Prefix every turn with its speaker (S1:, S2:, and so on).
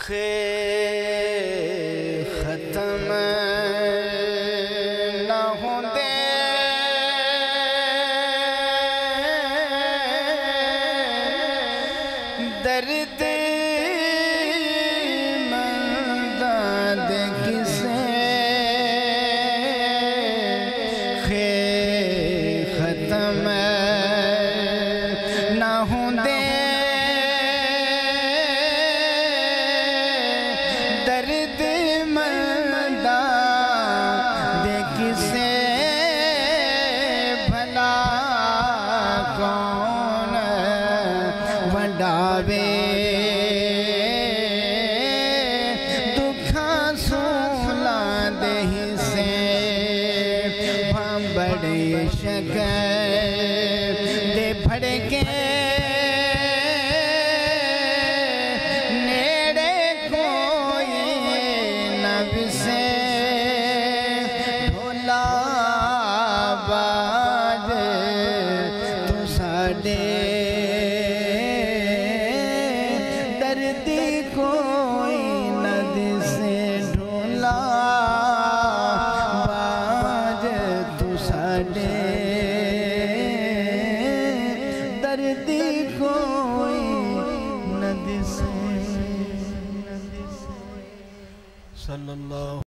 S1: खत्म न होंदे दर्द मंदा दे किसे खत्म न होंदे दर्द मंदा दे किसे भला कौन वडावे दुखा सूला दे हिस्से बड़े शकर दे भड़के नेड़े कोई न विसे ढोला बाज तू साडे